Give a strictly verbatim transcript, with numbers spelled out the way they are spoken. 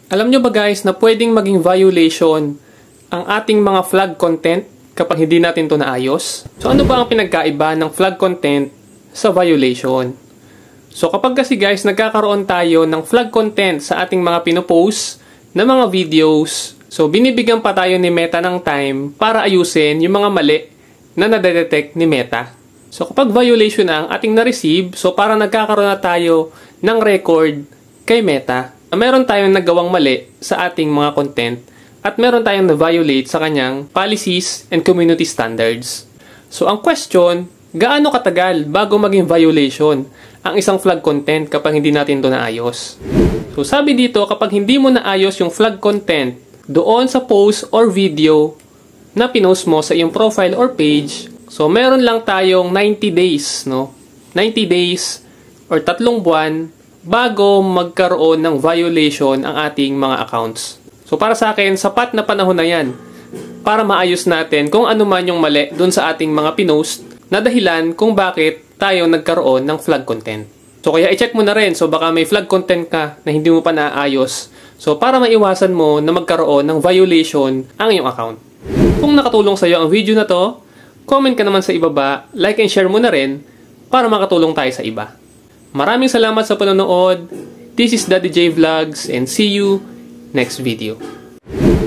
Alam nyo ba guys na pwedeng maging violation ang ating mga flag content kapag hindi natin to naayos? So ano ba ang pinagkaiba ng flag content sa violation? So kapag kasi guys nagkakaroon tayo ng flag content sa ating mga pinopost na mga videos, so binibigyan pa tayo ni Meta ng time para ayusin yung mga mali na nadedetect ni Meta. So kapag violation ang ating na-receive, so para nagkakaroon na tayo ng record kay Meta, meron tayong nagawang mali sa ating mga content at meron tayong na-violate sa kanyang policies and community standards. So ang question, gaano katagal bago maging violation ang isang flag content kapag hindi natin ito naayos? So sabi dito, kapag hindi mo naayos yung flag content doon sa post or video na pinost mo sa iyong profile or page, so meron lang tayong ninety days, no? ninety days or tatlong buwan bago magkaroon ng violation ang ating mga accounts. So para sa akin, sapat na panahon na yan para maayos natin kung ano man yung mali dun sa ating mga pinost na dahilan kung bakit tayo nagkaroon ng flag content. So kaya i-check mo na rin, so baka may flag content ka na hindi mo pa naayos. So para maiwasan mo na magkaroon ng violation ang iyong account. Kung nakatulong sa iyo ang video na to, comment ka naman sa ibaba, like and share mo na rin para makatulong tayo sa iba. Maraming salamat sa panonood. This is Daddy J Vlogs and see you next video.